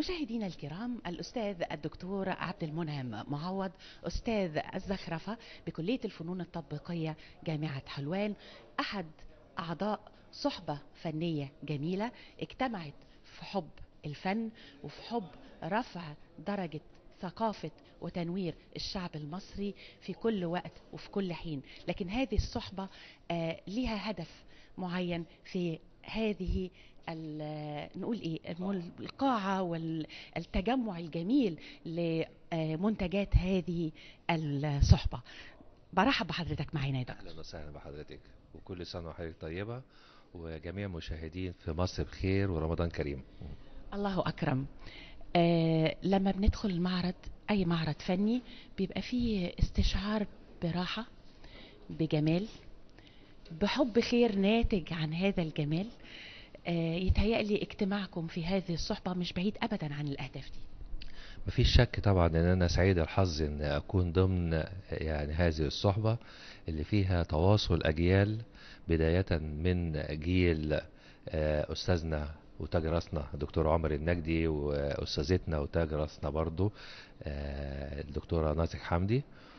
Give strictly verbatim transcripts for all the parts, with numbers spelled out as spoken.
مشاهدينا الكرام، الأستاذ الدكتور عبد المنعم معوض، أستاذ الزخرفة بكلية الفنون التطبيقية جامعة حلوان، أحد أعضاء صحبة فنية جميلة اجتمعت في حب الفن وفي حب رفع درجة ثقافة وتنوير الشعب المصري في كل وقت وفي كل حين. لكن هذه الصحبة آه لها هدف معين في هذه نقول ايه القاعة والتجمع الجميل لمنتجات هذه الصحبة. برحب بحضرتك معانا يا دكتور. اهلا وسهلا بحضرتك، وكل سنه وحضرتك طيبه، وجميع المشاهدين في مصر بخير ورمضان كريم. الله اكرم. آه لما بندخل المعرض، اي معرض فني، بيبقى فيه استشعار براحة، بجمال، بحب خير ناتج عن هذا الجمال. آه يتهيألي اجتماعكم في هذه الصحبة مش بعيد ابدا عن الاهداف دي. مفيش شك طبعا ان انا سعيد الحظ ان اكون ضمن يعني هذه الصحبه اللي فيها تواصل اجيال، بدايه من جيل استاذنا وتاج راسنا الدكتور عمر النجدي، واستاذتنا وتاج راسنا برضو الدكتوره ناصح حمدي،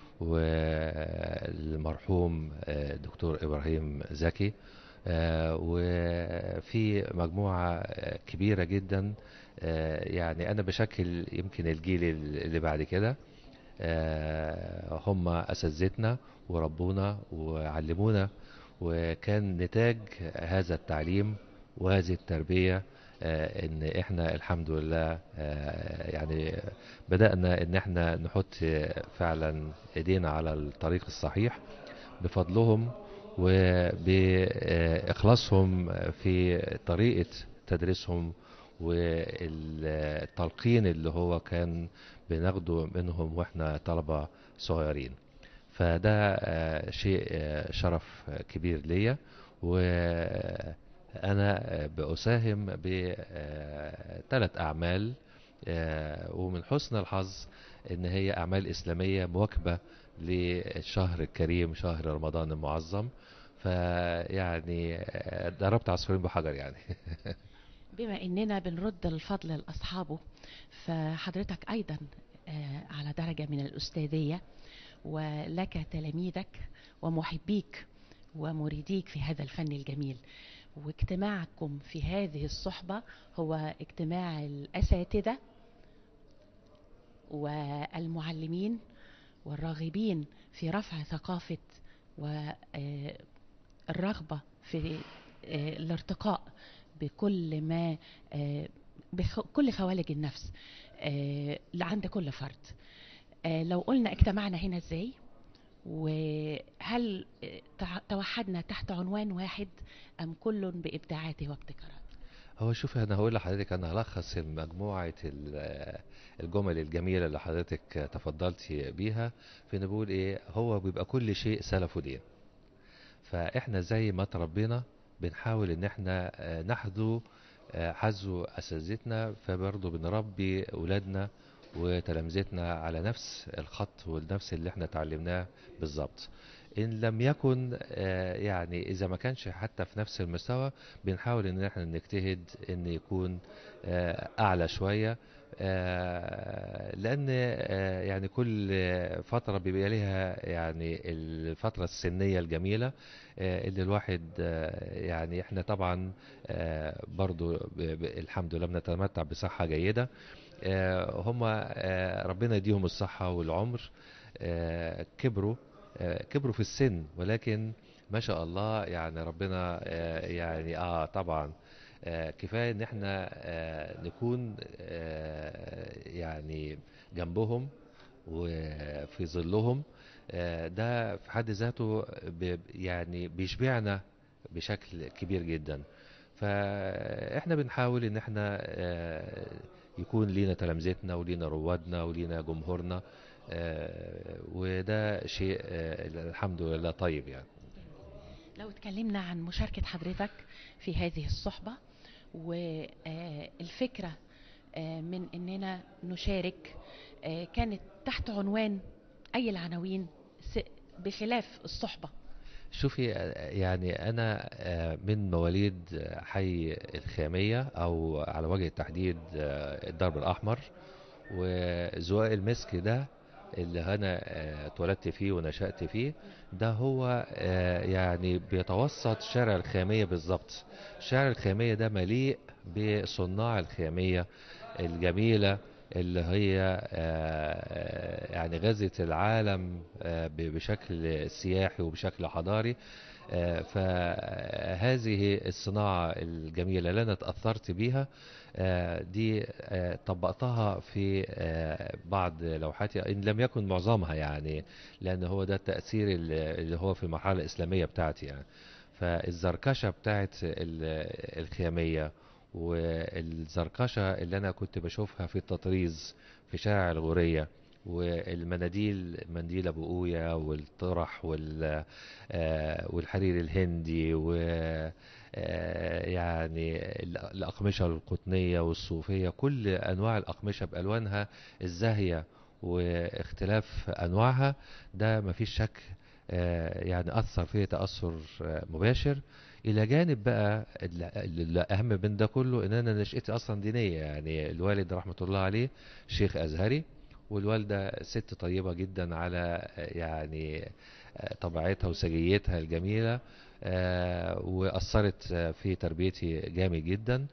والمرحوم الدكتور ابراهيم زكي، وفي مجموعه كبيره جدا. يعني انا بشكل يمكن الجيل اللي بعد كده، هم اساتذتنا وربونا وعلمونا، وكان نتاج هذا التعليم وهذه التربية ان احنا الحمد لله يعني بدأنا ان احنا نحط فعلا ايدينا على الطريق الصحيح بفضلهم وبإخلاصهم في طريقة تدريسهم والتلقين اللي هو كان بناخده منهم واحنا طلبة صغيرين. فده شيء شرف كبير ليا، وانا بأساهم بثلاث اعمال، ومن حسن الحظ ان هي اعمال اسلامية مواكبة للشهر الكريم شهر رمضان المعظم. فيعني ضربت عصفورين بحجر يعني. بما اننا بنرد الفضل لاصحابه، فحضرتك ايضا على درجة من الاستاذية، ولك تلاميذك ومحبيك ومريديك في هذا الفن الجميل. واجتماعكم في هذه الصحبة هو اجتماع الاساتذة والمعلمين والراغبين في رفع ثقافة والرغبة في الارتقاء بكل ما بكل خوالج النفس عند كل فرد. لو قلنا اجتمعنا هنا ازاي، وهل توحدنا تحت عنوان واحد ام كل بابداعاته وابتكاراته؟ هو شوف، انا هقول لحضرتك، انا هلخص مجموعة الجمل الجميلة اللي حضرتك تفضلتي بيها في نقول ايه. هو بيبقى كل شيء سلف ودين، فاحنا زي ما تربينا بنحاول ان احنا نحذو حذو اساتذتنا، فبرضه بنربي اولادنا وتلامذتنا على نفس الخط والنفس اللي احنا اتعلمناه بالظبط. ان لم يكن يعني اذا ما كانش حتى في نفس المستوى، بنحاول ان احنا نجتهد ان يكون اعلى شوية، لان يعني كل فترة بيبقى لها يعني الفترة السنية الجميلة اللي الواحد يعني احنا طبعا برضو الحمد لله بنتمتع بصحة جيدة. هم ربنا يديهم الصحة والعمر، كبروا كبروا في السن، ولكن ما شاء الله يعني ربنا يعني اه طبعا كفاية ان احنا نكون يعني جنبهم وفي ظلهم. ده في حد ذاته يعني بيشبعنا بشكل كبير جدا. فاحنا بنحاول ان احنا يكون لينا تلامذتنا ولينا روادنا ولينا جمهورنا، وده شيء الحمد لله طيب يعني. لو اتكلمنا عن مشاركة حضرتك في هذه الصحبة والفكرة من اننا نشارك، كانت تحت عنوان اي العناوين بخلاف الصحبة؟ شوفي، آه، يعني أنا آه، من مواليد آه، حي الخامية، أو على وجه التحديد آه، الدرب الأحمر. وزواق المسك ده اللي أنا آه، اتولدت فيه ونشأت فيه، ده هو آه، يعني بيتوسط شارع الخامية بالظبط. شارع الخامية ده مليء بصناع الخامية الجميلة، اللي هي آه، يعني غزت العالم آه، ب- بشكل سياحي وبشكل حضاري. آه، فهذه الصناعة الجميلة اللي أنا اتأثرت بيها، آه، دي آه، طبقتها في آه، بعض لوحاتي إن لم يكن معظمها، يعني لأن هو ده التأثير اللي اللي هو في المرحلة الإسلامية بتاعتي يعني. فالزركشة بتاعت ال- الخيامية، والزركشة اللي أنا كنت بشوفها في التطريز في شارع الغورية، والمناديل، منديل أبو قوية والطرح وال آه، والحرير الهندي، و آه، يعني ال- الأقمشة القطنية والصوفية، كل أنواع الأقمشة بألوانها الزاهية واختلاف أنواعها، ده مفيش شك آه، يعني أثر فيه تأثر آه، مباشر. إلى جانب بقى ال- ال- الأهم من ده كله إن أنا نشأتي أصلا دينية، يعني الوالد رحمة الله عليه شيخ أزهري، والوالدة ست طيبة جدا على آه، يعني آه، طبيعتها وسجيتها الجميلة، آه، وأثرت آه، في تربيتي جامد جدا.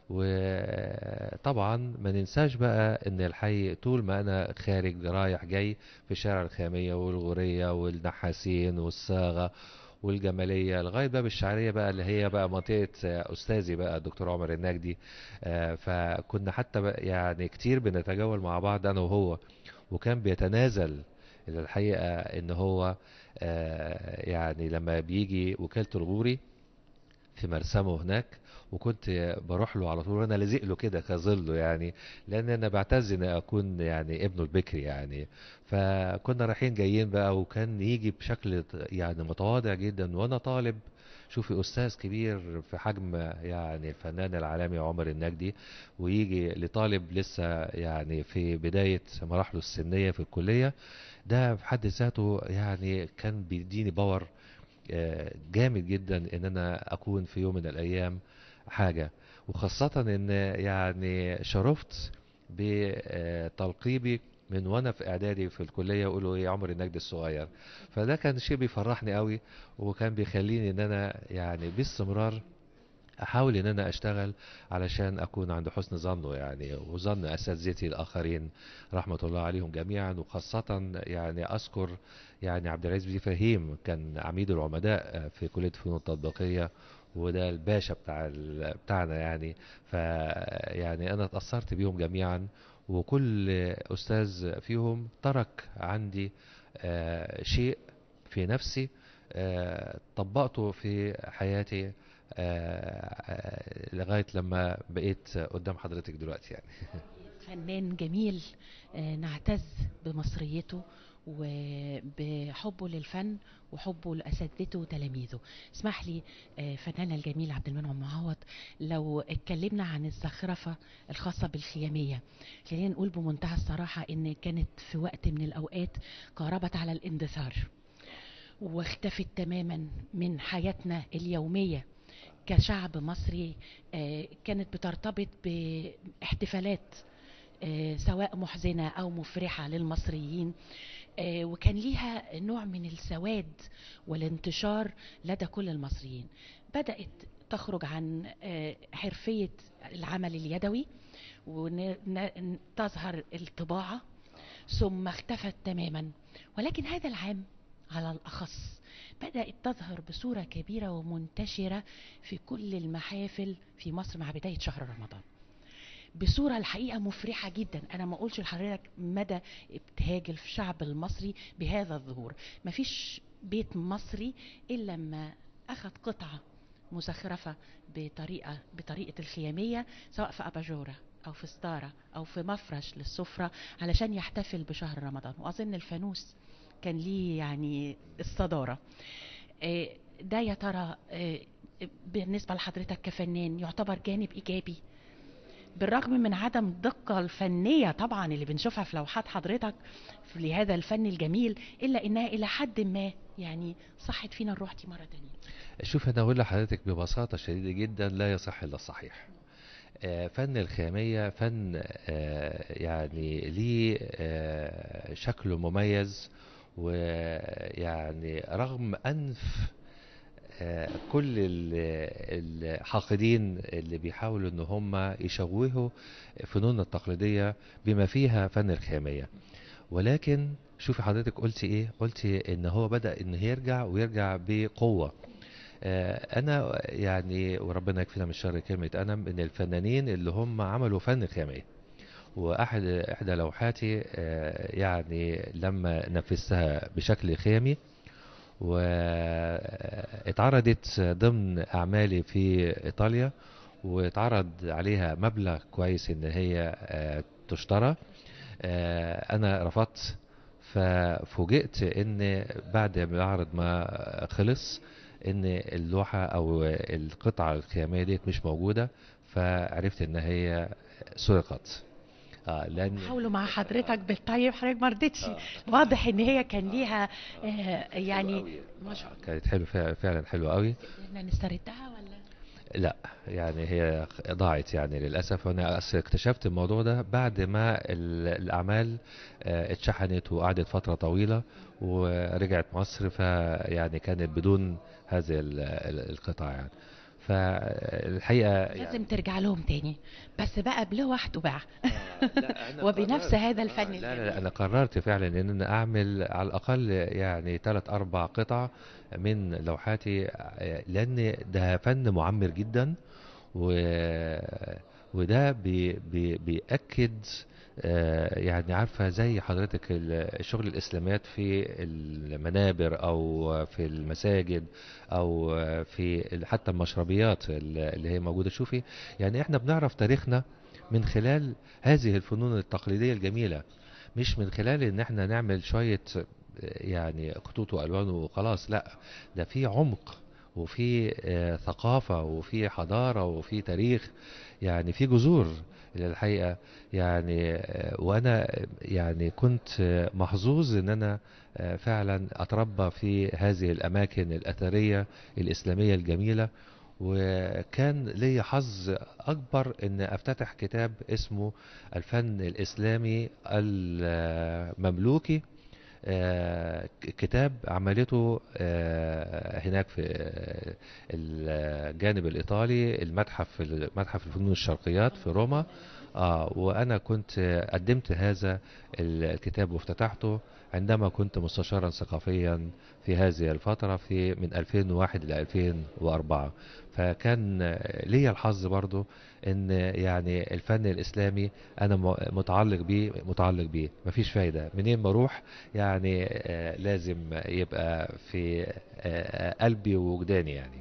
وطبعا ما ننساش بقى ان الحي طول ما انا خارج رايح جاي في شارع الخامية والغورية والنحاسين والصاغة والجمالية لغاية باب الشعرية بقى، اللي هي بقى منطقة آه، أستاذي بقى الدكتور عمر النجدي. آه، فكنا حتى بقى يعني كتير بنتجول مع بعض أنا وهو، وكان بيتنازل الحقيقة إن هو آه، يعني لما بيجي وكالة الغوري في مرسمه هناك، وكنت بروح له على طول وانا لازق له كده كظله يعني، لان انا بعتز ان اكون يعني ابنه البكري يعني. فكنا رايحين جايين بقى، وكان يجي بشكل يعني متواضع جدا وانا طالب. شوفي استاذ كبير في حجم يعني الفنان العالمي عمر النجدي، ويجي لطالب لسه يعني في بداية مراحله السنية في الكلية، ده في حد ذاته يعني كان بيديني باور آه، جامد جدا ان انا اكون في يوم من الايام حاجة. وخاصة ان يعني شرفت بتلقيبي من وانا في اعدادي في الكلية، يقولوا ايه عمر النجد الصغير. فده كان شيء بيفرحني قوي، وكان بيخليني ان انا يعني باستمرار احاول ان انا اشتغل علشان اكون عند حسن ظنه يعني، وظن اساتذتي الاخرين رحمة الله عليهم جميعا. وخاصة يعني اذكر يعني عبد العزيز بن فهيم كان عميد العمداء في كلية الفنون التطبيقية، وده الباشا بتاع ال... بتاعنا يعني. ف يعني انا اتأثرت بيهم جميعا، وكل استاذ فيهم ترك عندي آه، شيء في نفسي آه، طبقته في حياتي آه، آه، لغاية لما بقيت قدام حضرتك دلوقتي يعني. فنان جميل، آه، نعتز بمصريته وبحبه للفن وحبه لأساتذته وتلاميذه. اسمح لي آه، فنانة الجميل عبد المنعم معوض، لو اتكلمنا عن الزخرفة الخاصة بالخيامية، خلينا نقول بمنتهى الصراحة ان كانت في وقت من الأوقات قاربت على الاندثار، واختفت تماما من حياتنا اليومية كشعب مصري. آه، كانت بترتبط باحتفالات آه، سواء محزنة أو مفرحة للمصريين، آه، وكان ليها نوع من السواد والانتشار لدى كل المصريين. بدأت تخرج عن آه، حرفية العمل اليدوي وتظهر الطباعة، ثم اختفت تماما. ولكن هذا العام على الأخص بدأت تظهر بصورة كبيرة ومنتشرة في كل المحافل في مصر مع بداية شهر رمضان بصورة الحقيقة مفرحة جدا. أنا ما أقولش لحضرتك مدى ابتهاج الشعب المصري بهذا الظهور. مفيش بيت مصري إلا لما أخذ قطعة مزخرفة بطريقة بطريقة الخيامية، سواء في أباجورة أو في ستارة أو في مفرش للسفرة، علشان يحتفل بشهر رمضان. وأظن الفانوس كان ليه يعني الصدارة. آه، ده يا ترى آه، بالنسبة لحضرتك كفنان يعتبر جانب إيجابي بالرغم من عدم الدقة الفنية طبعا اللي بنشوفها في لوحات حضرتك في لهذا الفن الجميل، إلا إنها إلى حد ما يعني صحت فينا الروح دي مرة تانية. شوف انا اقول لحضرتك ببساطه شديده جدا، لا يصح الا الصحيح. آه، فن الخاميه فن آه، يعني ليه آه، شكله مميز، ويعني رغم انف آه، كل ال- الحاقدين اللي بيحاولوا ان هم يشوهوا فنوننا التقليديه بما فيها فن الخاميه، ولكن شوفي حضرتك قلتي ايه، قلتي ان هو بدأ ان يرجع ويرجع بقوه. آه، انا يعني وربنا يكفينا من شر كلمة انا من الفنانين اللي هم عملوا فن خامية. واحد احدى لوحاتي آه، يعني لما نفذتها بشكل خامي واتعرضت ضمن اعمالي في ايطاليا، واتعرض عليها مبلغ كويس ان هي آه، تشترى، آه، انا رفضت. ففوجئت ان بعد ما العرض ما خلص ان اللوحة او القطعة الخيامية ديت مش موجودة، فعرفت ان هي سرقت. اه لان حاولوا مع حضرتك بالطيب، حضرتك ما رضيتش. اه واضح إن هي كان اه ليها اه آه كانت حلوة يعني قوي. ما شاء آه الله. كانت حلوة فعلا، فعلا حلوة قوي. قدرنا نستردها ولا؟ لا يعني هي ضاعت يعني للأسف. أنا أصل اكتشفت الموضوع ده بعد ما ال- الأعمال آه، اتشحنت وقعدت فترة طويلة ورجعت مصر، فيعني كانت بدون هذه ال- ال- القطع يعني. فالحقيقة لازم يعني ترجع لهم تاني، بس بقى بلوح تباع آه لا أنا وبنفس قررت هذا آه الفن لا لا لا، الجميل. أنا قررت فعلا إن أنا أعمل على الأقل يعني ثلاث أربع قطع من لوحاتي، آه، لأن ده فن معمر جدا. و... وده بي... بي... بيأكد آه، يعني عارفة زي حضرتك ال- الشغل الإسلاميات في المنابر أو في المساجد أو في ال- حتى المشربيات ال- اللي هي موجودة. شوفي يعني احنا بنعرف تاريخنا من خلال هذه الفنون التقليدية الجميلة، مش من خلال ان احنا نعمل شوية يعني خطوط والوان وخلاص. لا، ده في عمق وفي آه، ثقافة وفي حضارة وفي تاريخ، يعني في جذور للحقيقة. يعني آه، وانا يعني كنت آه، محظوظ ان انا آه، فعلا اتربى في هذه الاماكن الاثرية الاسلامية الجميلة. وكان لي حظ اكبر ان افتتح كتاب اسمه الفن الاسلامي المملوكي، آه، ك- كتاب عملته آه، هناك في آه، الجانب الإيطالي، المتحف متحف الفنون الشرقيات في روما. آه وأنا كنت قدمت هذا الكتاب وافتتحته عندما كنت مستشارا ثقافيا في هذه الفترة في من ألفين وواحد إلى ألفين وأربعة. فكان لي الحظ برضو ان يعني الفن الاسلامي انا م- متعلق بيه متعلق بيه مفيش فايدة منين ما اروح، يعني آه، لازم يبقى في آه، قلبي ووجداني يعني.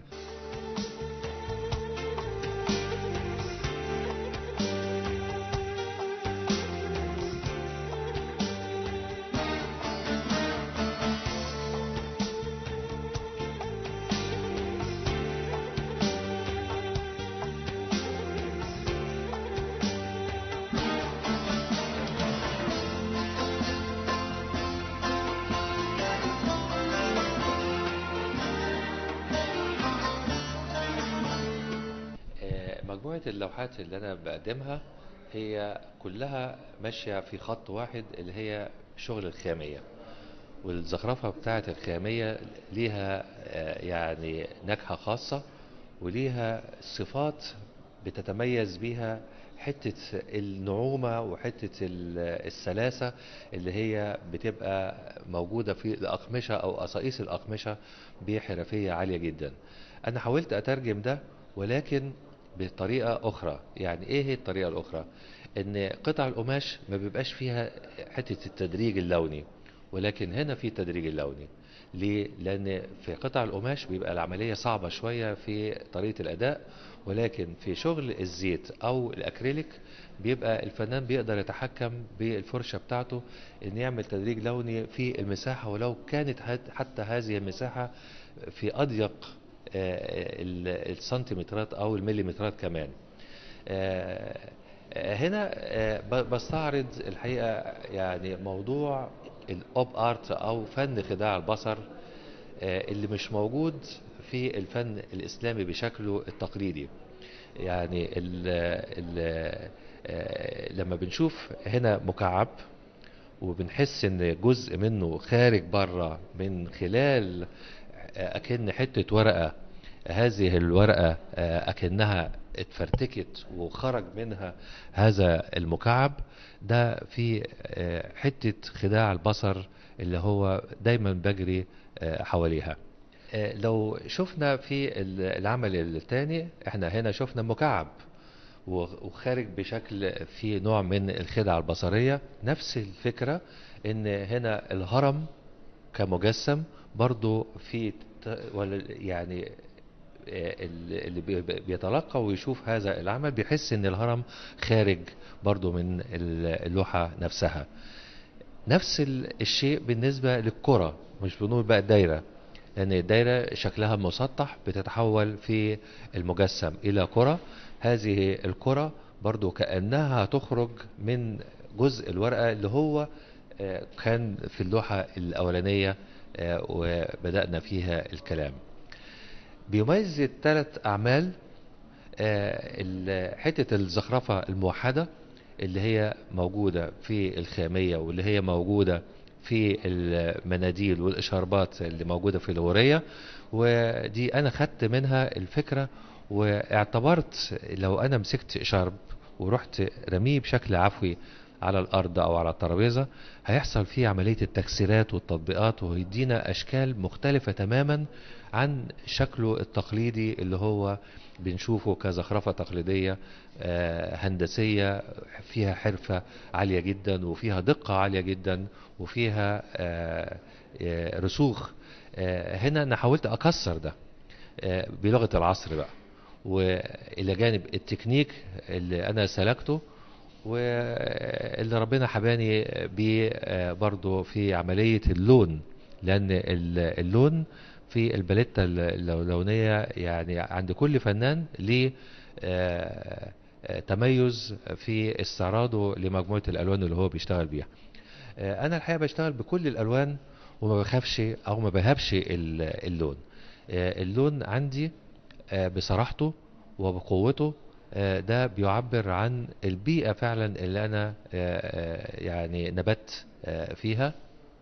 آه، مجموعة اللوحات اللي أنا بقدمها هي كلها ماشية في خط واحد، اللي هي شغل الخامية والزخرفة بتاعة الخامية. ليها آه، يعني نكهة خاصة وليها صفات بتتميز بيها، حتة النعومة وحتة ال- السلاسة اللي هي بتبقى موجودة في الأقمشة أو قصائص الأقمشة بحرفية عالية جدا. أنا حاولت أترجم ده ولكن بطريقة أخرى. يعني إيه هي الطريقة الأخرى؟ إن قطع القماش ما بيبقاش فيها حتة التدريج اللوني، ولكن هنا في التدريج اللوني. ليه؟ لأن في قطع القماش بيبقى العملية صعبة شوية في طريقة الأداء، ولكن في شغل الزيت أو الأكريليك بيبقى الفنان بيقدر يتحكم بالفرشة بتاعته إن يعمل تدريج لوني في المساحة، ولو كانت هت- حتى هذه المساحة في أضيق آه، ال- السنتيمترات أو المليمترات كمان. آه، هنا بستعرض الحقيقة يعني موضوع الأوب آرت أو فن خداع البصر اللي مش موجود في الفن الإسلامي بشكله التقليدي. يعني ال ال لما بنشوف هنا مكعب وبنحس ان جزء منه خارج بره من خلال اكن حتة ورقة، هذه الورقة اكنها اتفرتكت وخرج منها هذا المكعب، ده في حتة خداع البصر اللي هو دايما بجري حواليها. لو شفنا في العمل الثاني، احنا هنا شفنا مكعب وخارج بشكل في نوع من الخدعة البصرية. نفس الفكرة ان هنا الهرم كمجسم برضو في يعني اللي بيتلقى ويشوف هذا العمل بيحس ان الهرم خارج برضو من اللوحة نفسها. نفس الشيء بالنسبة للكرة، مش بنقول بقى الدايرة، لان الدايرة شكلها مسطح بتتحول في المجسم الى كرة. هذه الكرة برضو كأنها تخرج من جزء الورقة اللي هو كان في اللوحة الأولانية وبدأنا فيها الكلام. بيميز الثلاث أعمال حتة الزخرفة الموحدة اللي هي موجودة في الخامية واللي هي موجودة في المناديل والإشاربات اللي موجودة في الغورية، ودي أنا خدت منها الفكرة واعتبرت لو أنا مسكت إشارب ورحت رميه بشكل عفوي على الأرض أو على الترابيزة هيحصل فيه عملية التكسيرات والتطبيقات ويدينا أشكال مختلفة تماما عن شكله التقليدي اللي هو بنشوفه كزخرفة تقليدية هندسية فيها حرفة عالية جدا وفيها دقة عالية جدا وفيها رسوخ. هنا أنا حاولت أكسر ده بلغة العصر بقى، وإلى جانب التكنيك اللي أنا سلكته واللي ربنا حباني بيه برضو في عملية اللون، لأن اللون في الباليتة اللونية يعني عند كل فنان ليه تميز في استعراضه لمجموعة الألوان اللي هو بيشتغل بيها. أنا الحقيقة بشتغل بكل الألوان وما بخافش أو ما بهبش اللون. اللون عندي بصراحته وبقوته ده بيعبر عن البيئة فعلا اللي أنا يعني نبت فيها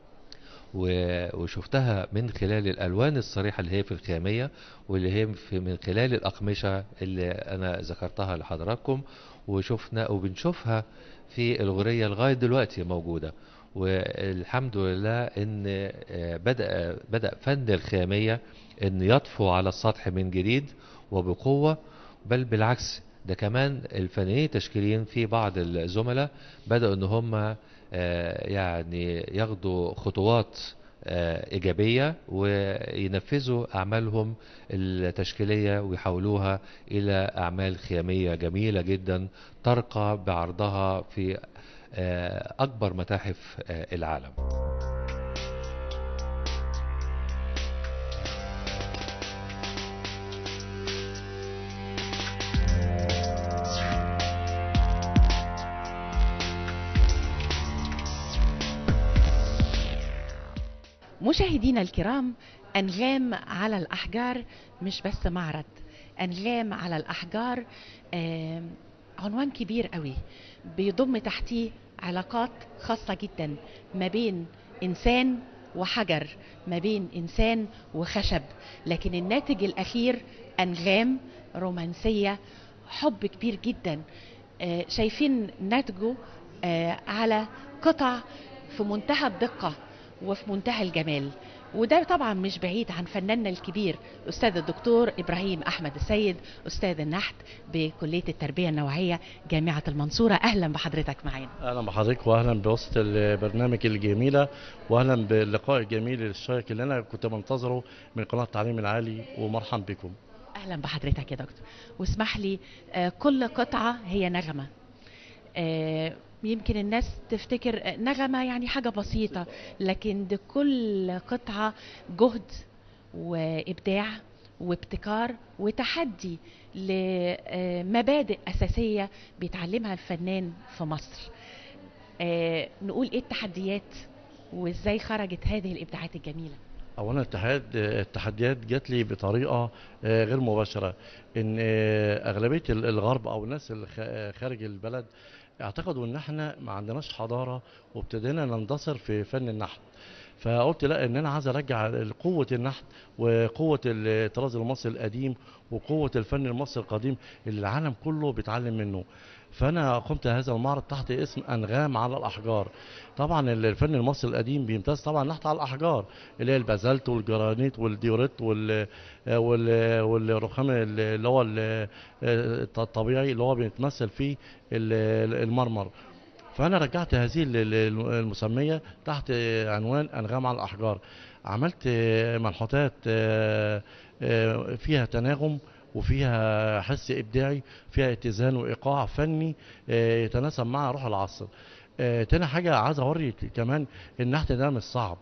وشفتها من خلال الألوان الصريحة اللي هي في الخامية واللي هي في من خلال الأقمشة اللي أنا ذكرتها لحضراتكم، وشفنا وبنشوفها في الغورية لغاية دلوقتي موجودة. والحمد لله ان بدأ بدأ فن الخامية ان يطفو على السطح من جديد وبقوة، بل بالعكس ده كمان الفنانين التشكيليين في بعض الزملاء بدأوا ان هم يعني ياخدوا خطوات إيجابية وينفذوا أعمالهم التشكيلية ويحولوها إلى أعمال خيامية جميلة جدا ترقى بعرضها في أكبر متاحف العالم. مشاهدينا الكرام، أنغام على الأحجار مش بس معرض، أنغام على الأحجار آه عنوان كبير قوي بيضم تحتيه علاقات خاصة جدا ما بين إنسان وحجر، ما بين إنسان وخشب، لكن الناتج الأخير أنغام رومانسية، حب كبير جدا. آه شايفين ناتجه آه على قطع في منتهى الدقة وفي منتهى الجمال، وده طبعا مش بعيد عن فناننا الكبير الأستاذ الدكتور إبراهيم أحمد السيد، أستاذ النحت بكلية التربية النوعية جامعة المنصورة. أهلا بحضرتك معانا. أهلا بحضرتك وأهلا بوسط البرنامج الجميلة وأهلا باللقاء الجميل الشيق اللي أنا كنت منتظره من قناة التعليم العالي، ومرحبا بكم. أهلا بحضرتك يا دكتور، واسمح لي آه كل قطعة هي نغمة. آه يمكن الناس تفتكر نغمة يعني حاجة بسيطة، لكن دي كل قطعة جهد وإبداع وابتكار وتحدي لمبادئ أساسية بيتعلمها الفنان في مصر. آه، نقول إيه التحديات وإزاي خرجت هذه الإبداعات الجميلة؟ اولا التحديات التحديات جات لي بطريقه آه، غير مباشره، ان آه، اغلبيه ال- الغرب او الناس اللي خ- خارج البلد اعتقدوا ان احنا ما عندناش حضاره، وابتدينا نندثر في فن النحت. فقلت لا، ان انا عايز ارجع قوه النحت وقوه الطراز المصري القديم وقوه الفن المصري القديم اللي العالم كله بيتعلم منه. فانا قمت هذا المعرض تحت اسم انغام على الاحجار. طبعا الفن المصري القديم بيمتاز طبعا النحت على الاحجار، اللي هي البازلت والجرانيت والديوريت وال وال والرخام اللي هو ال- الطبيعي اللي هو بيتمثل فيه ال- المرمر. فأنا رجعت هذه ال- ال- المسمية تحت عنوان أنغام على الأحجار. عملت منحوتات آه، آه، فيها تناغم وفيها حس إبداعي، فيها اتزان وإيقاع فني آه، يتناسب مع روح العصر. آه، تاني حاجة عايز أوري كمان النحت ده مش صعب.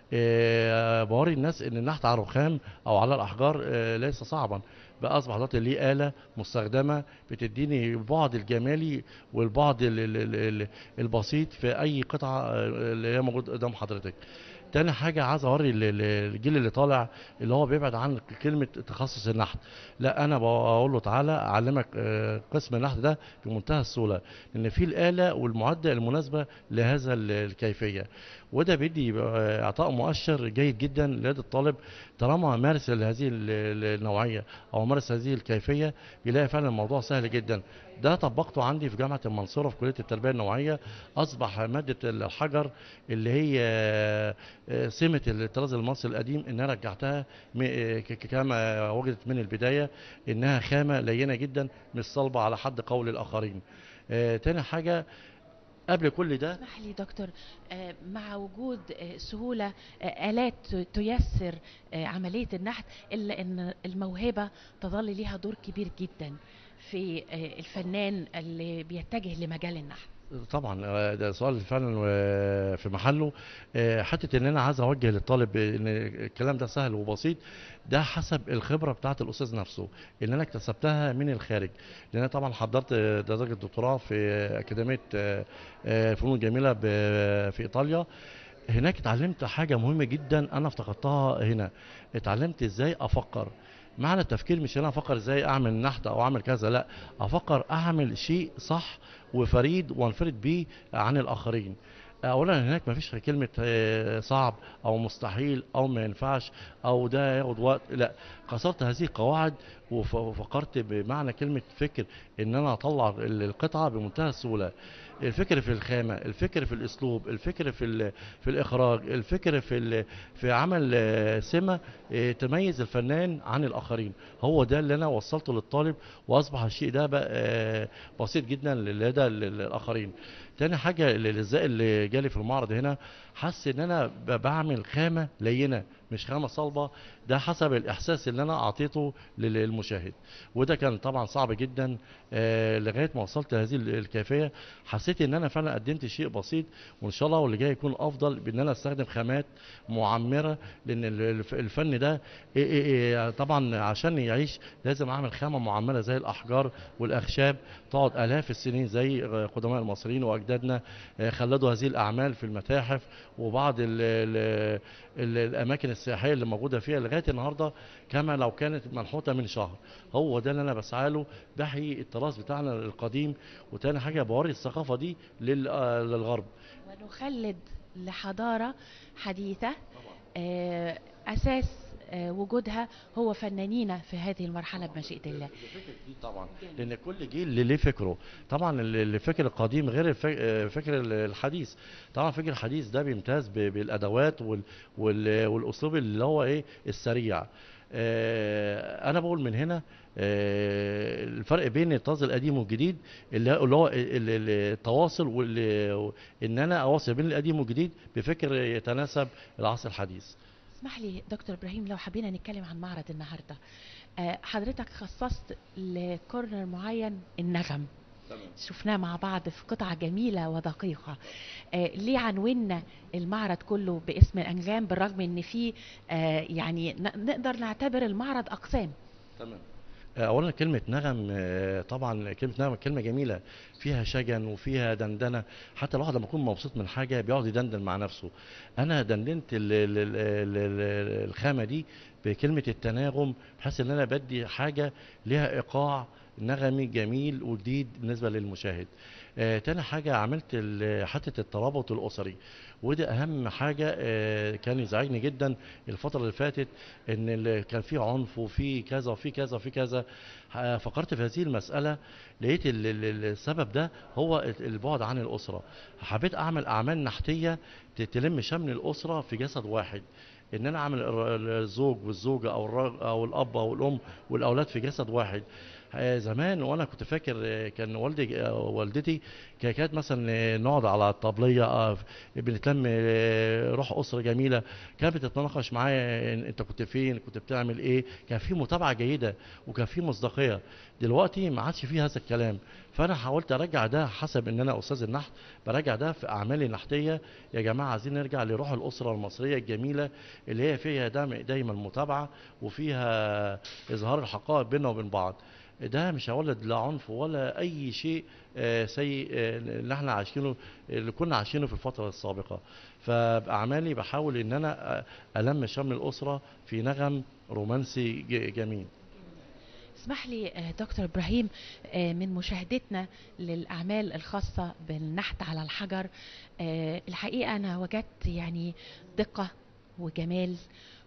آه، بوري الناس ان النحت على الرخام او على الاحجار آه، ليس صعبا، بقى اصبح دلوقتي ليه آلة مستخدمة بتديني البعد الجمالي والبعد ال- ال- ال- ال- البسيط في اي قطعة آه، اللي هي موجود قدام حضرتك. تاني حاجة عايز اوري ال- ال- الجيل اللي طالع اللي هو بيبعد عن كلمة تخصص النحت. لا، انا بقول له تعالى اعلمك آه، قسم النحت ده بمنتهى السهولة، لان في الآلة والمعدة المناسبة لهذا ال- الكيفية. وده بيدي آه، اعطاء مؤشر جيد جدا لدى الطالب، طالما مارس هذه ال- ال- النوعية او مارس هذه الكيفية بيلاقي فعلا الموضوع سهل جدا. ده طبقته عندي في جامعة المنصورة في كلية التربية النوعية. أصبح مادة الحجر اللي هي آه، آه، سمة الطراز المصري القديم إن أنا رجعتها م- آه، ك- ك- كما وجدت من البداية إنها خامة لينة جدا مش صلبة على حد قول الآخرين. آه، تاني حاجة قبل كل ده، اسمح لي دكتور، آه، مع وجود آه، سهولة آه، آلات تيسر آه، عملية النحت، إلا أن الموهبة تظل ليها دور كبير جدا في آه، الفنان اللي بيتجه لمجال النحت. طبعا آه، ده سؤال فعلا آه، في محله. آه، حته ان انا عايز اوجه للطالب ان الكلام ده سهل وبسيط، ده حسب الخبره بتاعه الاستاذ نفسه اللي انا اكتسبتها من الخارج. لان انا طبعا حضرت آه، درجه دكتوراه في اكاديميه آه، آه، الفنون الجميله ب- في ايطاليا. هناك اتعلمت حاجة مهمة جدا أنا افتقدتها هنا. اتعلمت ازاي أفكر. معنى التفكير مش أنا أفكر ازاي أعمل نحت أو أعمل كذا، لا، أفكر أعمل شيء صح وفريد وانفرد بيه عن الآخرين. اولا هناك ما فيش كلمه آه، صعب او مستحيل او ما ينفعش او ده ياخد وقت، لا. كسرت هذه القواعد وف- وفكرت بمعنى كلمه فكر، ان انا اطلع ال- القطعه بمنتهى السهوله. الفكر في الخامه، الفكر في الاسلوب، الفكر في ال- في الاخراج، الفكر في ال- في عمل آه، سمه آه، تميز الفنان عن الاخرين. هو ده اللي انا وصلته للطالب، واصبح الشيء ده بقى آه، بسيط جدا لدى ال- الاخرين. تاني حاجة الإزاء اللي جالي في المعرض هنا، حس ان انا ب- بعمل خامة لينة مش خامة صلبة. ده حسب الإحساس اللي انا أعطيته لل- للمشاهد، وده كان طبعا صعب جدا. آه لغاية ما وصلت هذه ال- الكيفية، حسيت ان انا فعلا قدمت شيء بسيط، وان شاء الله واللي جاي يكون افضل بان انا استخدم خامات معمرة. لان ال- الف- الفن ده إيه إيه إيه طبعا عشان يعيش لازم اعمل خامة معمرة زي الأحجار والأخشاب تقعد آلاف السنين زي قدماء المصريين وأجدادنا. آه، خلدوا هذه الأعمال في المتاحف وبعض ال ال ال الأماكن السياحية اللي موجودة فيها لغاية النهاردة كما لو كانت منحوتة من شهر. هو ده اللي أنا بسعى له، بحيي التراث بتاعنا القديم. وتاني حاجة بوري الثقافة دي لل- آه، للغرب. ونخلد لحضارة حديثة آه، أساس آه، وجودها هو فنانين في هذه المرحلة بمشيئة الله. الفكر الجديد طبعا، لان كل جيل اللي ليه فكره. طبعا ال- الفكر القديم غير الف- الفكر الحديث. طبعا الفكر الحديث ده بيمتاز ب- بالادوات وال وال والاسلوب اللي هو ايه السريع. آه، انا بقول من هنا آه، الفرق بين الطراز القديم والجديد اللي هو اللي هو ال- ال- التواصل، وال- ان انا اواصل بين القديم والجديد بفكر يتناسب العصر الحديث. اسمح لي دكتور إبراهيم، لو حبينا نتكلم عن معرض النهاردة، آه، حضرتك خصصت لكورنر معين النغم. تمام. شفناه مع بعض في قطعة جميلة ودقيقة. آه ليه عنونا المعرض كله باسم الأنغام، بالرغم ان فيه آه يعني ن- نقدر نعتبر المعرض أقسام؟ تمام. اولا كلمه نغم، آه، طبعا كلمه نغم كلمه جميله، فيها شجن وفيها دندنه. حتى الواحد لما يكون مبسوط من حاجه بيقعد يدندن مع نفسه. انا دندنت ال- ال- ال- ال- الخامه دي بكلمه التناغم، بحيث ان انا بدي حاجه ليها ايقاع نغمي جميل وجديد بالنسبه للمشاهد. آه تاني حاجه عملت ال- حته الترابط الاسري، وده اهم حاجه. آه كان يزعجني جدا الفتره اللي فاتت ان ال- كان في عنف وفي كذا وفي كذا وفي كذا. آه، فكرت في هذه المساله، لقيت ال- ال- السبب ده هو البعد عن الاسره. حبيت اعمل اعمال نحتيه ت- تلم شمل الاسره في جسد واحد، ان انا اعمل الر- الزوج والزوجه او الر- او الاب او الام والاولاد في جسد واحد. آه، زمان وانا كنت فاكر، آه، كان والدي آه، والدتي كا- كانت مثلا آه، نقعد على الطبليه، آه، بنتلم، آه، روح اسره جميله. كانت بتتناقش معايا إن انت كنت فين، كنت بتعمل ايه. كان في متابعه جيده وكان في مصداقيه. دلوقتي ما عادش فيه هذا الكلام. فانا حاولت ارجع ده، حسب ان انا استاذ النحت براجع ده في اعمالي النحتيه. يا جماعه عايزين نرجع لروح الاسره المصريه الجميله، اللي هي فيها دايما دايما متابعه وفيها اظهار الحقائق بيننا وبين بعض. ده مش هيولد لا عنف ولا اي شيء آه، سيء آه، اللي احنا عايشينه، اللي كنا عايشينه في الفتره السابقه. فباعمالي بحاول ان انا آه، الم شمل الاسره في نغم رومانسي ج- جميل. اسمح لي آه، دكتور إبراهيم، آه، من مشاهدتنا للأعمال الخاصة بالنحت على الحجر، آه، الحقيقة أنا وجدت يعني دقة وجمال.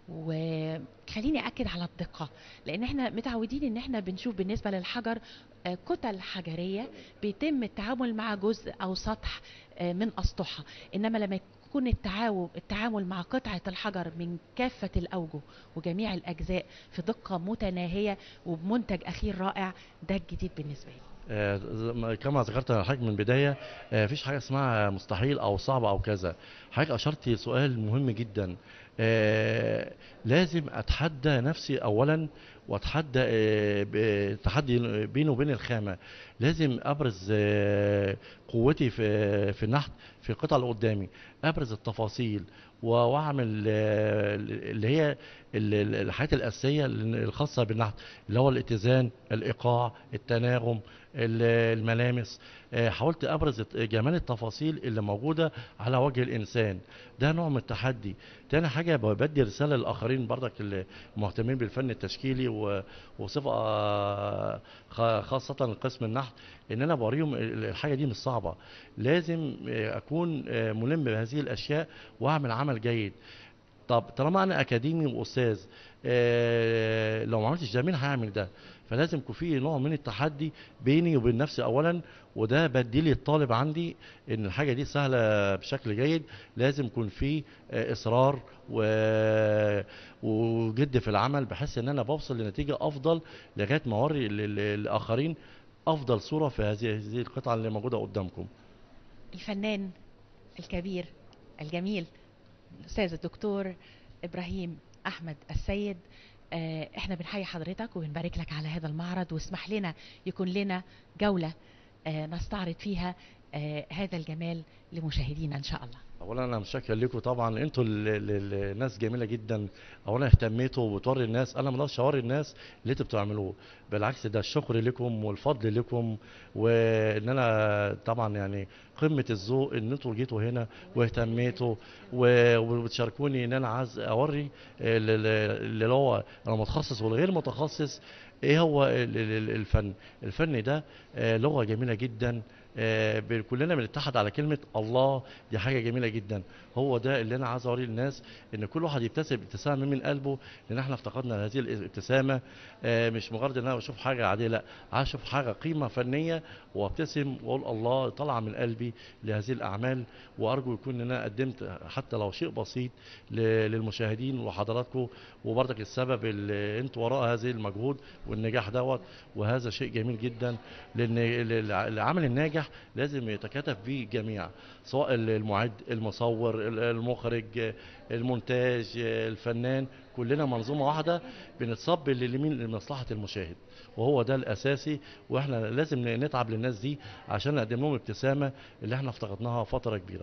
وخليني أكد على الدقة، لأن احنا متعودين ان احنا بنشوف بالنسبة للحجر آه، كتل حجرية بيتم التعامل مع جزء أو سطح آه، من أسطحها. إنما لما يكون التعاو- التعامل مع قطعة الحجر من كافة الأوجه وجميع الأجزاء في دقة متناهية وبمنتج أخير رائع، ده الجديد بالنسبة لي. آه، ز- ما- كما ذكرت لحضرتك من البدايه، آه، مفيش حاجه اسمها مستحيل او صعب او كذا. حضرتك اشرت لسؤال مهم جدا. آه، لازم اتحدى نفسي اولا، واتحدى آه، ب- تحدي بيني وبين الخامه. لازم ابرز آه، قوتي في في النحت في القطعه اللي قدامي، ابرز التفاصيل و- واعمل آه، اللي هي ال- ال- الحاجات الاساسيه الخاصه بالنحت، اللي هو الاتزان، الايقاع، التناغم، ال- الملامس. آه، حاولت ابرز الت- جمال التفاصيل اللي موجوده على وجه الانسان. ده نوع من التحدي. تاني حاجه ب- بدي رساله للاخرين برضك اللي مهتمين بالفن التشكيلي و- وصفه آه، خ- خاصه قسم النحت، ان انا بوريهم ال- الحاجه دي مش صعبه. لازم آه، اكون آه، ملم بهذه الاشياء واعمل عمل جيد. طب طالما انا اكاديمي واستاذ، آه لو ما عملتش ده مين هيعمل ده؟ فلازم يكون في نوع من التحدي بيني وبين نفسي اولا، وده بديلي الطالب عندي ان الحاجه دي سهله بشكل جيد. لازم يكون في آه اصرار و... وجد في العمل، بحيث ان انا بوصل لنتيجه افضل لغايه ما اوري لل- للاخرين افضل صوره في هذه هذه القطعه اللي موجوده قدامكم. الفنان الكبير الجميل الأستاذ الدكتور إبراهيم أحمد السيد، آه، احنا بنحيي حضرتك وبنبارك لك على هذا المعرض، واسمح لنا يكون لنا جولة آه، نستعرض فيها آه، هذا الجمال لمشاهدينا إن شاء الله. اولا انا متشكر لكم طبعا، انتوا ال- ال- الناس جميله جدا. اولا اهتميتوا وبتوري الناس، انا ما اقدرش اوري الناس اللي انتوا بتعملوه. بالعكس ده الشكر لكم والفضل لكم، وان انا طبعا يعني قمه الذوق ان انتوا جيتوا هنا واهتميتوا و- وبتشاركوني ان انا عايز اوري ال- ال- اللي هو انا متخصص والغير متخصص ايه هو ال- ال- الفن. الفن ده آه، لغه جميله جدا. آه، ب- كلنا بنتحد على كلمة الله. دي حاجة جميلة جدا. هو ده اللي أنا عايز أوريه للناس، إن كل واحد يبتسم ابتسامة من قلبه، لأن إحنا افتقدنا هذه الابتسامة. آه، مش مجرد إن أنا بشوف حاجة عادية، لا، عايز أشوف حاجة قيمة فنية وابتسم وأقول الله طالعة من قلبي لهذه الأعمال. وأرجو يكون إن أنا قدمت حتى لو شيء بسيط ل- للمشاهدين وحضراتكم، وبرضك السبب اللي أنتوا وراء هذه المجهود والنجاح دوت. وهذا شيء جميل جدا، لأن العمل الناجح لازم يتكاتف فيه جميع، سواء المعد، المصور، المخرج، المونتاج، الفنان. كلنا منظومة واحدة بنتصب لليمين لمصلحة المشاهد، وهو ده الأساسي. وإحنا لازم نتعب للناس دي عشان نقدم لهم ابتسامة اللي إحنا افتقدناها فترة كبيرة.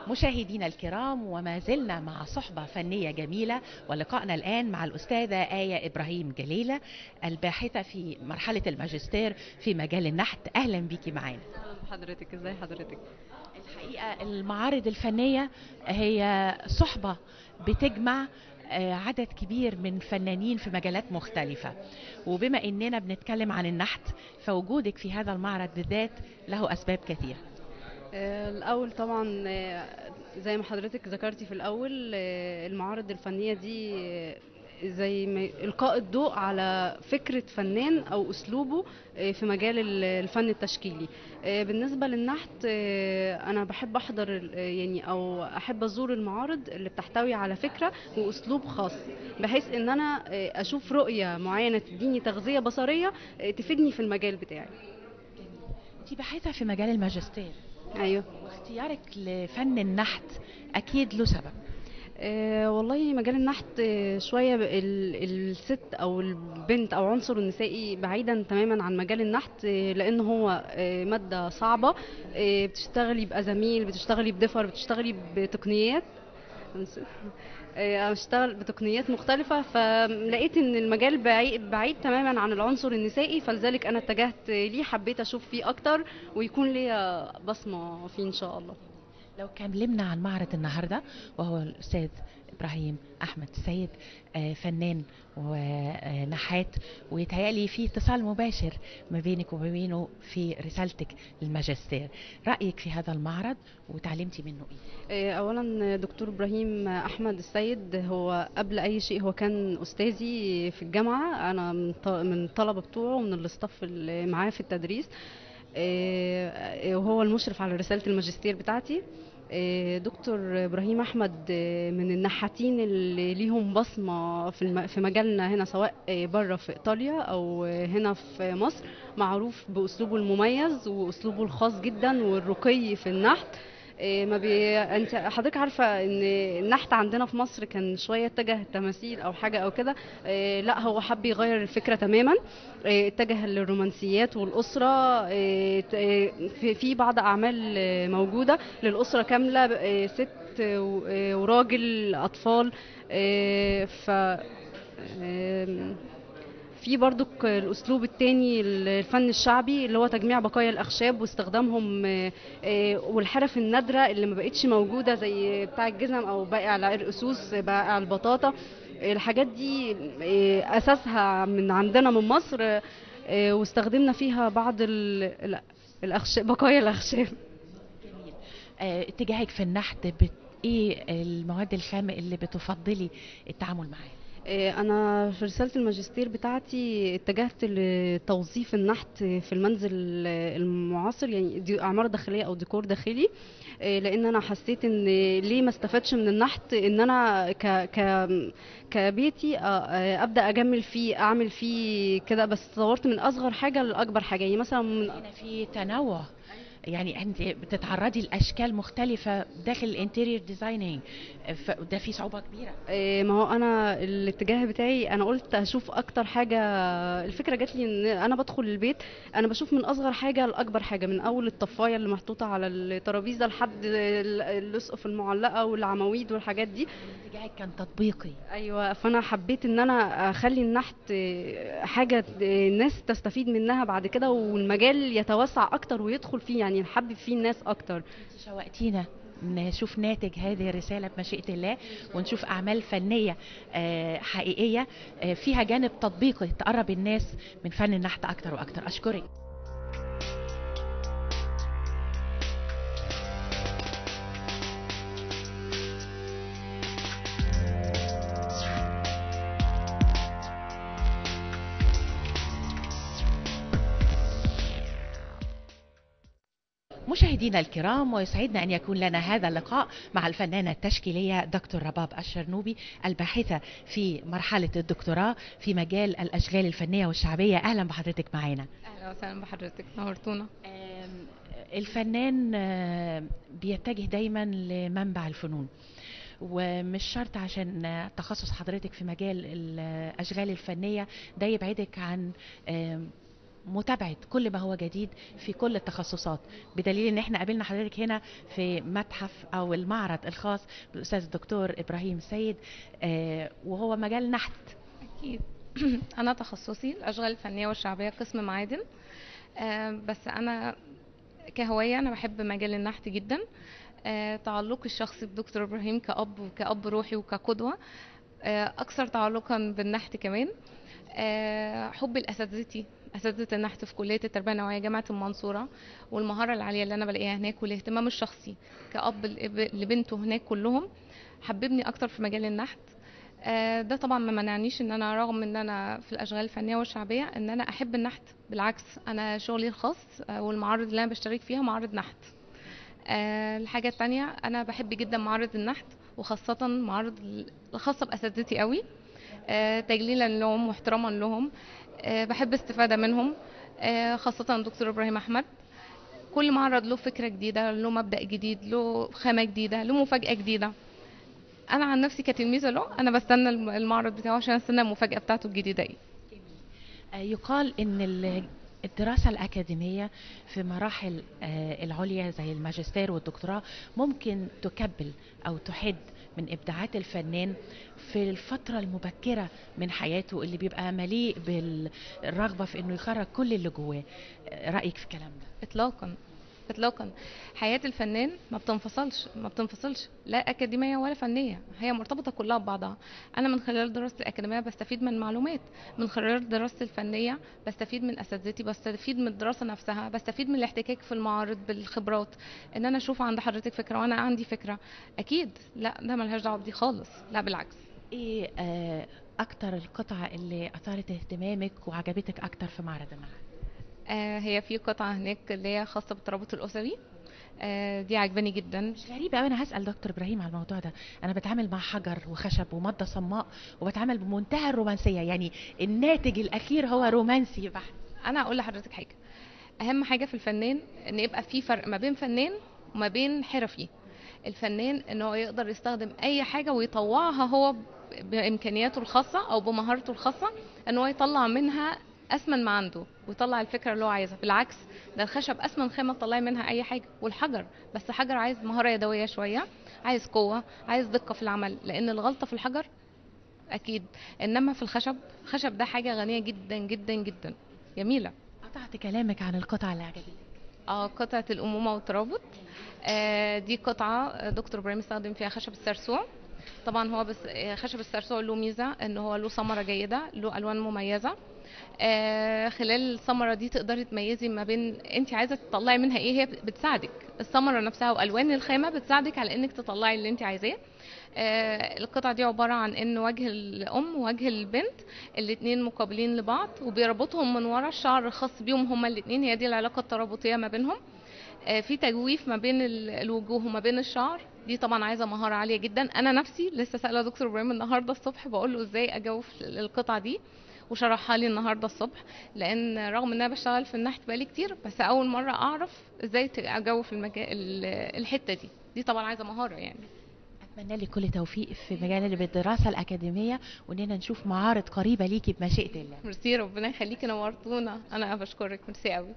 مشاهدينا الكرام، وما زلنا مع صحبة فنية جميلة، ولقائنا الآن مع الأستاذة آية إبراهيم جليلة الباحثة في مرحلة الماجستير في مجال النحت. أهلا بيكي معانا. اهلا بحضرتك، ازاي حضرتك؟ الحقيقة المعارض الفنية هي صحبة بتجمع عدد كبير من فنانين في مجالات مختلفة، وبما اننا بنتكلم عن النحت فوجودك في هذا المعرض بالذات له اسباب كثيرة. آه، الاول طبعا آه، زي ما حضرتك ذكرتي في الاول، آه، المعارض الفنيه دي آه، زي ما القاء الضوء على فكره فنان او اسلوبه آه، في مجال ال- الفن التشكيلي. آه، بالنسبه للنحت، آه، انا بحب احضر ال- آه، يعني او احب ازور المعارض اللي بتحتوي على فكره واسلوب خاص، بحيث ان انا آه، اشوف رؤيه معينه تديني تغذيه بصريه آه، تفيدني في المجال بتاعي. انت باحثة في مجال الماجستير، ايوه. واختيارك لفن النحت اكيد له سبب. أه والله مجال النحت آه، شوية ب- ال- الست أو البنت أو عنصر النسائي بعيدا تماما عن مجال النحت، آه، لأن هو آه، مادة صعبة. آه، بتشتغلي بأزاميل، بتشتغلي بدفر، بتشتغلي بتقنيات. آه، اشتغل بتقنيات مختلفة، فلقيت ان المجال بعيد, بعيد تماما عن العنصر النسائي، فلذلك انا اتجهت ليه، حبيت اشوف فيه اكتر ويكون ليا بصمة فيه ان شاء الله. لو كلمنا عن معرض النهارده، وهو الاستاذ ابراهيم احمد السيد، آه، فنان ونحات، ويتهيألي في اتصال مباشر ما بينك وما بينه في رسالتك للماجستير. رايك في هذا المعرض وتعلمتي منه ايه؟ آه، اولا دكتور ابراهيم احمد السيد هو قبل اي شيء هو كان استاذي في الجامعه، انا من ط- من الطلبه بتوعه ومن الاستاف اللي معاه في التدريس. آه، آه، وهو المشرف على رساله الماجستير بتاعتي. آه، دكتور ابراهيم احمد آه، من النحاتين اللي ليهم بصمه في الم- في مجالنا هنا، سواء آه، بره في ايطاليا او آه، هنا في مصر. معروف باسلوبه المميز واسلوبه الخاص جدا والرقي في النحت. إيه ما بي... انت حضرتك عارفه ان النحت عندنا في مصر كان شويه اتجه تماثيل او حاجه او كده. إيه لا، هو حب يغير الفكره تماما. إيه اتجه للرومانسيات والاسره. إيه ت- إيه في في بعض اعمال إيه، موجوده للاسره كامله، إيه ست و- إيه وراجل اطفال. إيه ف إيه في برضو الاسلوب التاني، الفن الشعبي اللي هو تجميع بقايا الاخشاب واستخدامهم، آه، آه، والحرف النادره اللي ما بقتش موجوده زي بتاع الجزم او بائع العرقسوس، بائع البطاطا. الحاجات دي آه، اساسها من عندنا من مصر، آه، واستخدمنا فيها بعض ال- ال- الأخشاب، بقايا الاخشاب. جميل. آه، اتجاهك في النحت بت... ايه المواد الخام اللي بتفضلي التعامل معاها؟ إيه، أنا في رسالة الماجستير بتاعتي اتجهت لتوظيف النحت في المنزل المعاصر، يعني دي أعمار داخلية أو ديكور داخلي. إيه، لأن أنا حسيت إن ليه ما استفادش من النحت، إن أنا ك ك كبيتي، آه، أبدأ أجمل فيه، أعمل فيه كده، بس تصورت من أصغر حاجة لأكبر حاجة، يعني مثلا من هنا في تنوع، يعني انت بتتعرضي لاشكال مختلفه داخل الانتيريور ديزايننج، ده في صعوبه كبيره. إيه، ما هو انا الاتجاه بتاعي، انا قلت اشوف اكتر حاجه. الفكره جات لي ان انا بدخل البيت، انا بشوف من اصغر حاجه لاكبر حاجه، من اول الطفايه اللي محطوطه على الترابيزه لحد ال- الاسقف المعلقه والعواميد والحاجات دي. اتجاهك كان تطبيقي. ايوه، فانا حبيت ان انا اخلي النحت حاجه الناس تستفيد منها بعد كده، والمجال يتوسع اكتر ويدخل فيه، يعني نحبب فيه الناس اكتر. انت شوقتينا نشوف ناتج هذه الرسالة بمشيئة الله، ونشوف أعمال فنية آه، حقيقية آه، فيها جانب تطبيقي تقرب الناس من فن النحت أكتر وأكتر. أشكرك. مشاهدينا الكرام، ويسعدنا أن يكون لنا هذا اللقاء مع الفنانة التشكيلية دكتور رباب الشرنوبي، الباحثة في مرحلة الدكتوراه في مجال الأشغال الفنية والشعبية. أهلا بحضرتك معنا. اهلا وسهلا بحضرتك، نورتونا. آم، الفنان آم، بيتجه دايما لمنبع الفنون، ومش شرط عشان تخصص حضرتك في مجال الأشغال الفنية ده يبعدك عن آم، متابعة كل ما هو جديد في كل التخصصات، بدليل ان احنا قابلنا حضرتك هنا في متحف او المعرض الخاص بالاستاذ الدكتور ابراهيم سيد، آه وهو مجال نحت. أكيد. أنا تخصصي الأشغال الفنية والشعبية قسم معادن. آه، بس أنا كهواية أنا بحب مجال النحت جدا. آه، تعلقي الشخصي بدكتور إبراهيم كأب وكأب روحي وكقدوة، آه، أكثر تعلقا بالنحت كمان. آه، حبي لأساتذتي، أساتذة النحت في كلية التربية النوعية جامعة المنصورة، والمهارة العالية اللي أنا بلاقيها هناك والاهتمام الشخصي كأب لإب- لبنته هناك، كلهم حببني أكتر في مجال النحت. آه، ده طبعا ما منعنيش ان انا رغم ان انا في الاشغال الفنيه والشعبيه ان انا احب النحت. بالعكس، انا شغلي الخاص آه، والمعارض اللي انا بشترك فيها معارض نحت. آه، الحاجه التانية انا بحب جدا معارض النحت، وخاصه معارض الخاصه باساتذتي قوي، آه، تجليلا لهم واحتراما لهم. آه، بحب استفاده منهم، آه، خاصه دكتور ابراهيم احمد. كل معرض له فكره جديده، له مبدا جديد، له خامه جديده، له مفاجاه جديده. انا عن نفسي كتلميذه له انا بستنى الم- المعرض بتاعه عشان استنى المفاجاه بتاعته الجديده ايه. آه، يقال ان ال- الدراسة الأكاديمية في مراحل آه، العليا زي الماجستير والدكتوراه ممكن تكبل أو تحد من إبداعات الفنان في الفترة المبكرة من حياته اللي بيبقى مليء بالرغبة في إنه يخرج كل اللي جواه. آه، رأيك في الكلام ده؟ اطلاقا، اطلاقا. حياه الفنان ما بتنفصلش، ما بتنفصلش لا اكاديميه ولا فنيه، هي مرتبطه كلها ببعضها. انا من خلال دراستي الاكاديميه بستفيد من معلومات، من خلال دراستي الفنيه بستفيد من اساتذتي، بستفيد من الدراسه نفسها، بستفيد من الاحتكاك في المعارض بالخبرات، ان انا اشوف عند حضرتك فكره وانا عندي فكره. اكيد لا، ده ملهاش دعوه بدي خالص، لا بالعكس. إيه آه، أكتر القطع اللي أثارت اهتمامك وعجبتك أكتر في معرض النحت؟ آه، هي في قطعه هناك اللي هي خاصه بالترابط الاسري، آه، دي عجباني جدا. مش غريبة أوي، أنا هسأل دكتور إبراهيم على الموضوع ده. أنا بتعامل مع حجر وخشب ومادة صماء وبتعامل بمنتهى الرومانسية، يعني الناتج الأخير هو رومانسي بحت. انا هقول لحضرتك حاجه، اهم حاجه في الفنان ان يبقى في فرق ما بين فنان وما بين حرفي. الفنان ان هو يقدر يستخدم اي حاجه ويطوعها هو ب- بامكانياته الخاصه او بمهارته الخاصه، ان هو يطلع منها اسمن ما عنده ويطلع الفكره اللي هو عايزها. بالعكس، ده الخشب اسمن خامه تطلعي منها اي حاجه، والحجر بس حجر عايز مهاره يدويه شويه، عايز قوه، عايز دقه في العمل، لان الغلطه في الحجر اكيد. انما في الخشب، الخشب ده حاجه غنيه جدا جدا جدا، جميله. قطعت كلامك عن القطعة اللي عجبتك. اه، قطعة الأمومة والترابط. آه دي قطعة آه، دكتور إبراهيم استخدم فيها خشب السرسوع. طبعا هو بس آه، خشب السرسوع له ميزة ان هو له ثمرة جيدة، له ألوان مميزة. آه خلال الثمرة دي تقدري تميزي ما بين انت عايزة تطلعي منها ايه. هي بتساعدك الثمرة نفسها والوان الخامة بتساعدك على انك تطلعي اللي انت عايزاه. آه، القطعة دي عبارة عن ان وجه الام ووجه البنت الاتنين مقابلين لبعض، وبيربطهم من ورا الشعر الخاص بيهم هما الاتنين، هي دي العلاقة الترابطية ما بينهم. آه، في تجويف ما بين ال- الوجوه وما بين الشعر. دي طبعا عايزه مهاره عاليه جدا. انا نفسي لسه سائله دكتور ابراهيم النهارده الصبح بقول له ازاي اجوف القطعه دي، وشرحها لي النهارده الصبح، لان رغم ان انا بشتغل في النحت بقالي كتير بس اول مره اعرف ازاي ت- اجوف المجا... ال- الحته دي. دي طبعا عايزه مهاره يعني. أتمنى لك كل توفيق في مجال الدراسة الأكاديمية، وإننا نشوف معارض قريبة ليكي بمشيئة الله. ميرسي، ربنا يخليكي، نورتونا. انا بشكرك، ميرسي قوي.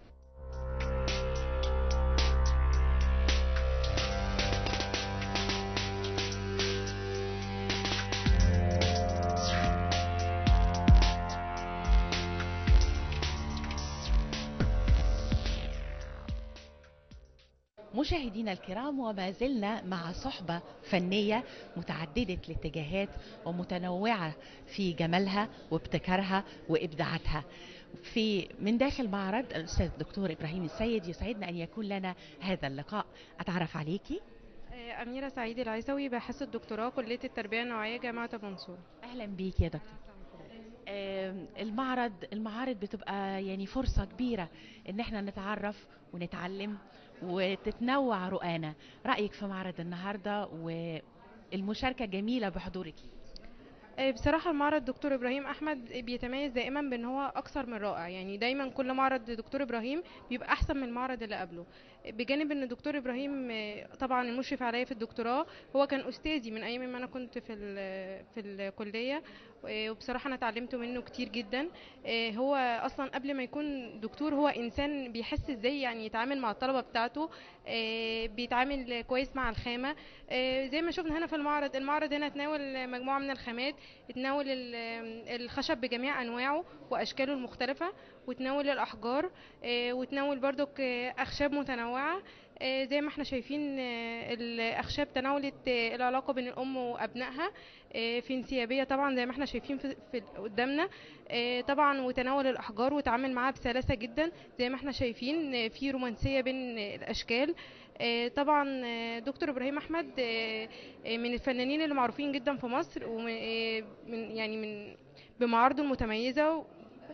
مشاهدينا الكرام، وما زلنا مع صحبة فنية متعددة الاتجاهات ومتنوعة في جمالها وابتكارها وإبداعاتها. في من داخل معرض الأستاذ الدكتور إبراهيم السيد، يسعدنا أن يكون لنا هذا اللقاء. أتعرف عليكي؟ آه، أميرة سعيد العيسوي، باحثة الدكتوراه كلية التربية النوعية جامعة المنصورة. أهلا بيك يا دكتور. آم، المعرض المعارض بتبقى يعني فرصة كبيرة ان احنا نتعرف ونتعلم وتتنوع رؤانا. رأيك في معرض النهاردة والمشاركة جميلة بحضورك؟ آه، بصراحة المعرض دكتور إبراهيم أحمد بيتميز دائما بأن هو أكثر من رائع، يعني دايما كل معرض دكتور إبراهيم بيبقى أحسن من المعرض اللي قبله. بجانب أن دكتور إبراهيم آه، طبعا المشرف عليا في الدكتوراه هو كان أستاذي من أيام ما أنا كنت في ال- في الكلية، وبصراحة أنا اتعلمت منه كتير جدا. آه، هو أصلا قبل ما يكون دكتور هو إنسان بيحس إزاي يعني يتعامل مع الطلبة بتاعته، آه، بيتعامل كويس مع الخامة. آه، زي ما شفنا هنا في المعرض المعرض هنا اتناول مجموعة من الخامات، اتناول ال- الخشب بجميع أنواعه وأشكاله المختلفة، وتناول الأحجار، آه، وتناول برضك آه، أخشاب متنوعة. آه، زي ما احنا شايفين آه، الأخشاب تناولت آه، العلاقة بين الأم وأبنائها آه، في انسيابية طبعا زي ما احنا شايفين في في قدامنا. آه، طبعا وتناول الأحجار وتعامل معاها بسلاسة جدا زي ما احنا شايفين، آه، في رومانسية بين آه، الأشكال. آه، طبعا آه، دكتور إبراهيم أحمد آه، آه، من الفنانين اللي معروفين جدا في مصر، ومن آه، من يعني من بمعارضه المتميزة.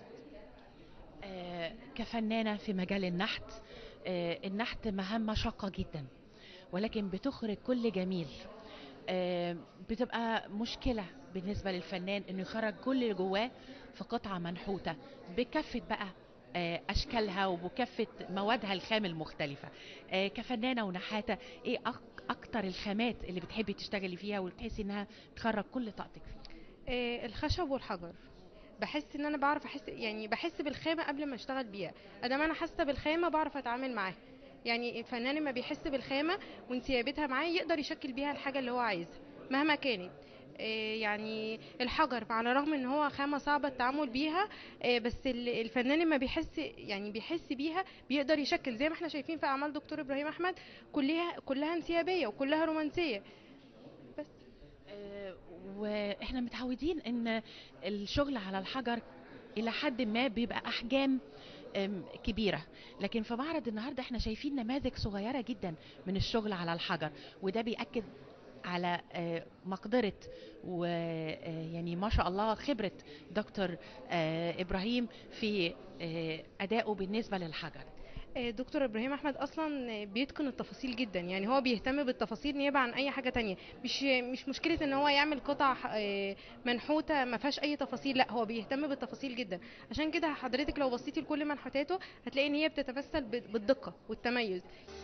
آه، كفنانة في مجال النحت، آه، النحت مهمة شاقة جدا، ولكن بتخرج كل جميل. آه، بتبقى مشكلة بالنسبة للفنان انه يخرج كل اللي جواه في قطعة منحوتة بكافة بقى آه، اشكالها وبكافة موادها الخام المختلفة. آه، كفنانة ونحاتة، ايه أك- اكتر الخامات اللي بتحبي تشتغلي فيها وبتحسي انها تخرج كل طاقتك فيها؟ آه، الخشب والحجر. بحس ان انا بعرف احس يعني بحس بالخامه قبل ما اشتغل بيها، ادام انا حاسه بالخامه بعرف اتعامل معاها. يعني الفنان لما بيحس بالخامه وانسيابيتها معاه يقدر يشكل بيها الحاجه اللي هو عايزها مهما كانت. آه، يعني الحجر على الرغم ان هو خامه صعبه التعامل بيها، آه، بس ال- الفنان لما بيحس يعني بيحس بيها بيقدر يشكل زي ما احنا شايفين في اعمال دكتور ابراهيم احمد، كلها كلها انسيابيه وكلها رومانسيه. بس آه، واحنا متعودين ان الشغل على الحجر الى حد ما بيبقى احجام آم، كبيرة، لكن في معرض النهاردة احنا شايفين نماذج صغيرة جدا من الشغل على الحجر، وده بيأكد على آه، مقدرة ويعني ما شاء الله خبرة دكتور آه، إبراهيم في آه، أدائه بالنسبة للحجر. آه، دكتور ابراهيم احمد اصلا آه، بيتقن التفاصيل جدا، يعني هو بيهتم بالتفاصيل نيابه عن اي حاجه تانية. مش مش مشكله ان هو يعمل قطع آه، منحوته ما فيهاش اي تفاصيل، لا هو بيهتم بالتفاصيل جدا. عشان كده حضرتك لو بصيتي لكل منحوتاته هتلاقي ان هي بتتمثل ب- بالدقه والتميز.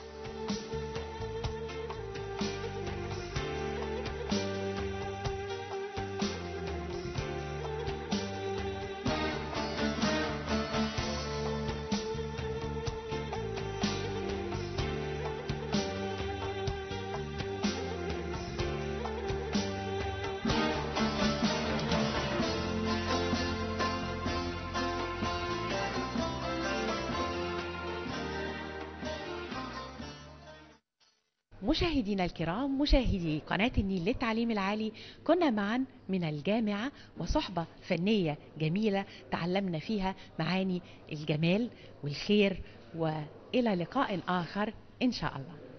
مشاهدينا الكرام، مشاهدي قناة النيل للتعليم العالي، كنا معا من الجامعة وصحبة فنية جميلة تعلمنا فيها معاني الجمال والخير، وإلى لقاء آخر إن شاء الله.